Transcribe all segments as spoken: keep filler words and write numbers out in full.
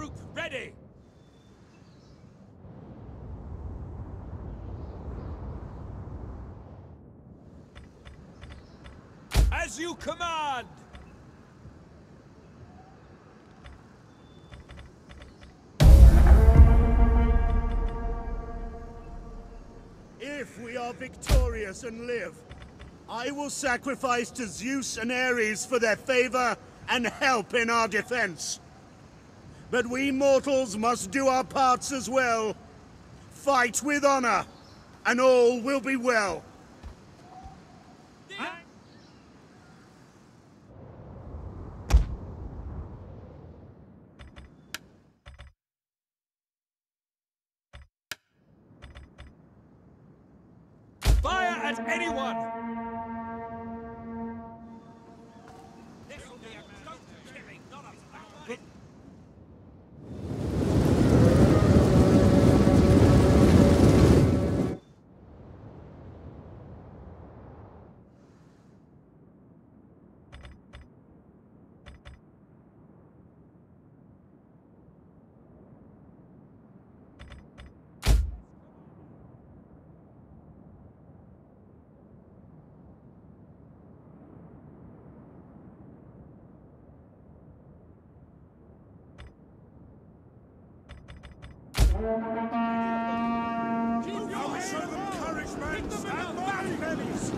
Group ready! As you command! If we are victorious and live, I will sacrifice to Zeus and Ares for their favor and help in our defense. But we mortals must do our parts as well. Fight with honor, and all will be well. Fire at anyone! I will show them courage, man! Stand back, enemies!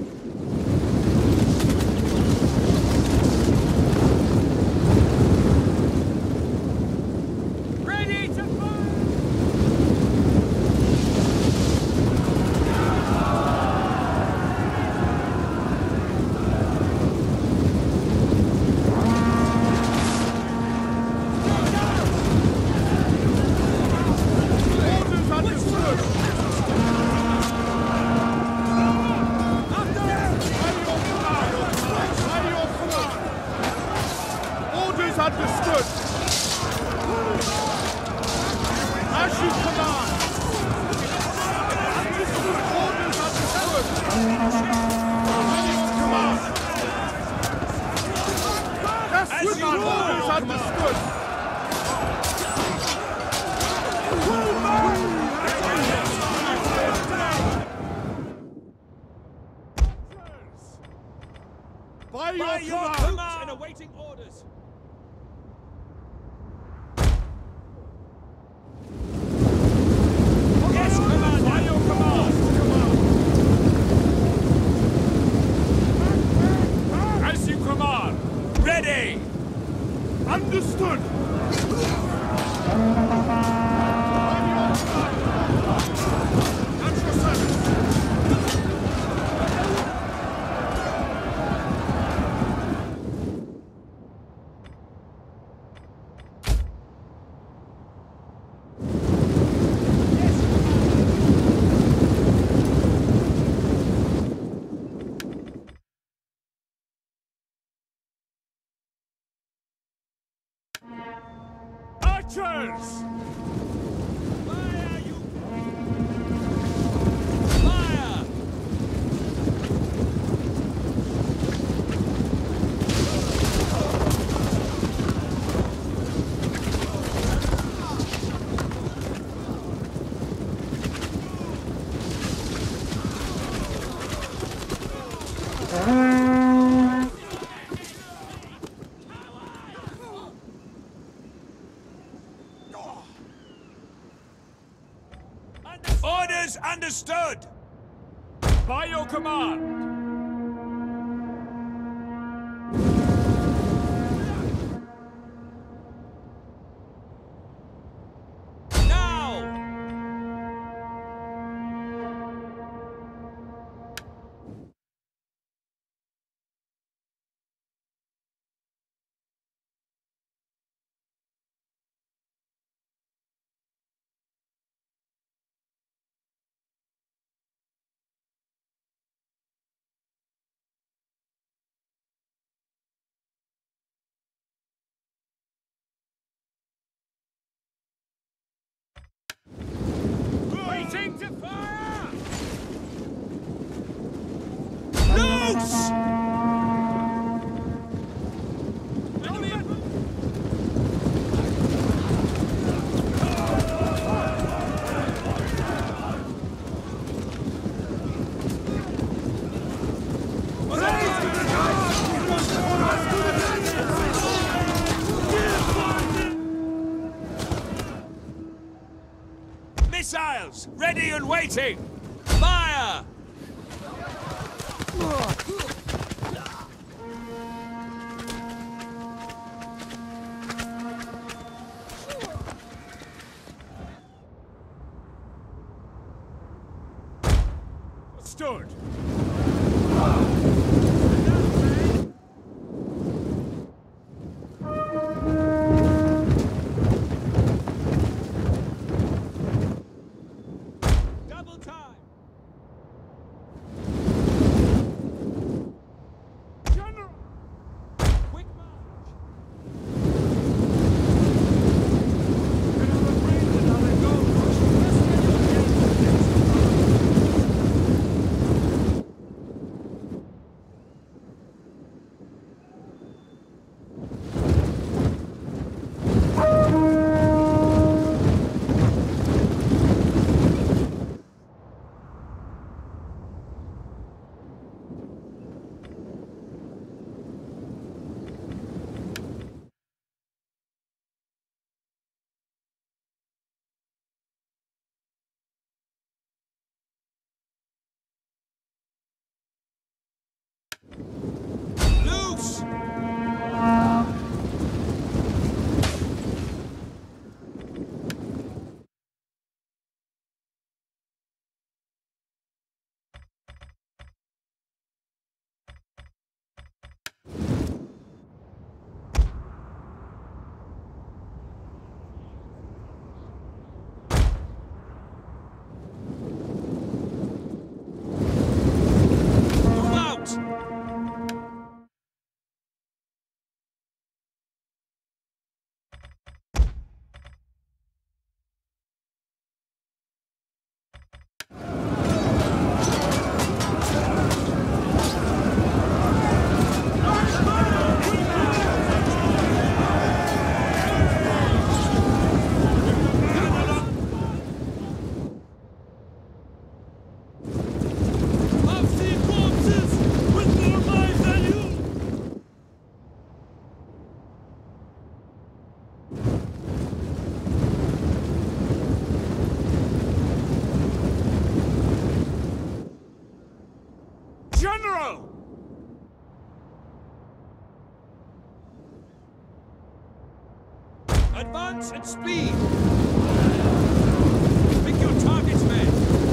Ready to fire! Understood! As you command! Understood! Orders understood! As you command! Yes, with my orders understood! By your, By your command! command and awaiting orders! Yes, command! By your command! As you command! Ready! Understood! At your service! Archers! Fire, you! Fire! Orders understood! By your command! Waiting to fire! Loose! Missiles! Ready and waiting! Fire! Stood! Double time! General! Quick march! Another brain, another goal! Loose! Move out! I've seen corpses with more life than you! General! Advance and speed! Pick your targets, men!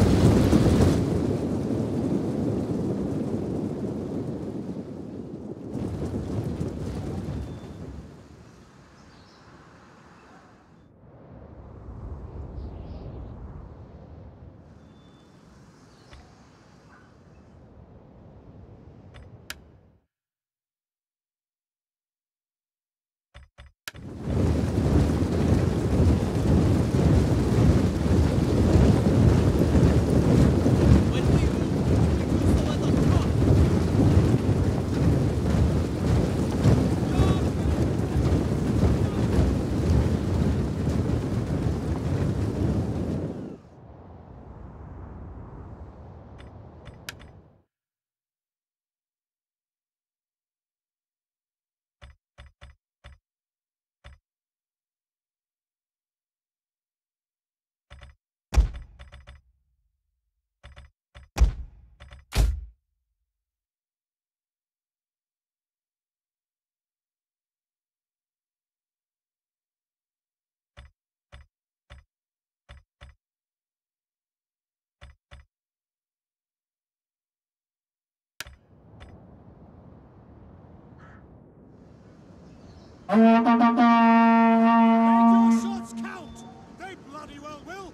Make your shots count! They bloody well will!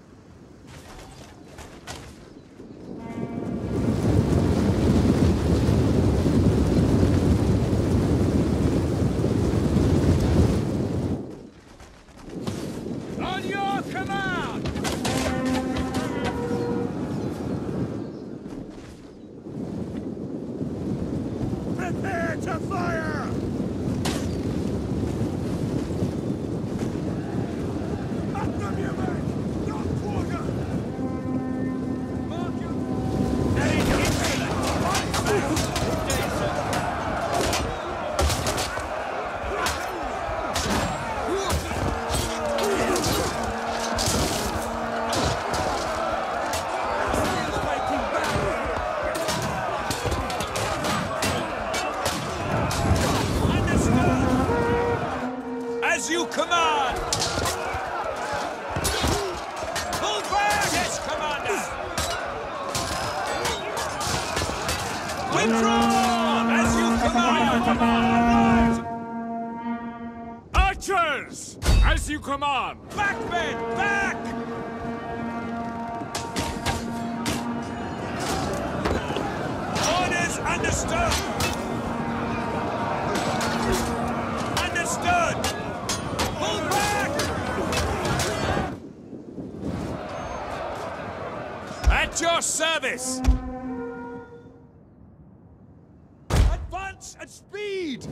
On your command! Prepare to fire! At them, you men! Not quarter! Mark your... Withdraw! As you command! Archers! As you command! Back, men! Back! Orders understood! Understood! Pull back! At your service! Advance at speed!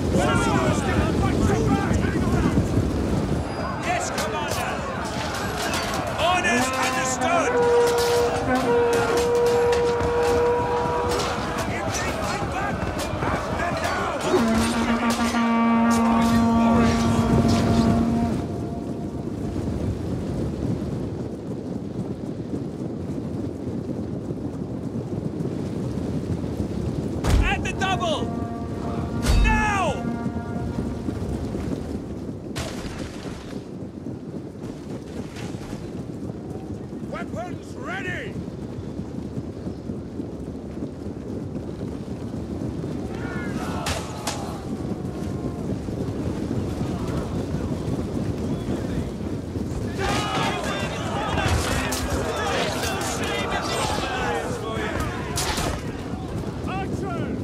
Yes, Commander! Orders understood! If they fight back, have them down! At the double! Now! Weapons ready! Archers!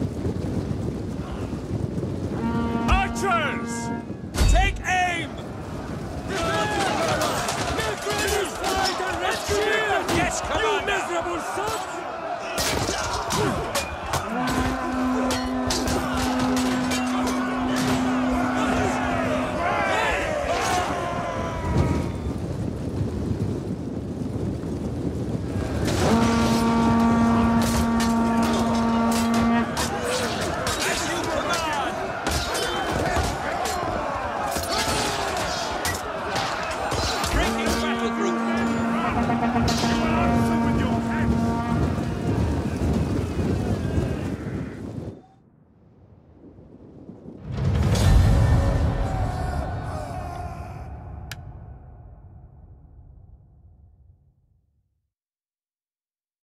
Archers! Take aim! Yes, Commander! Miserable sons!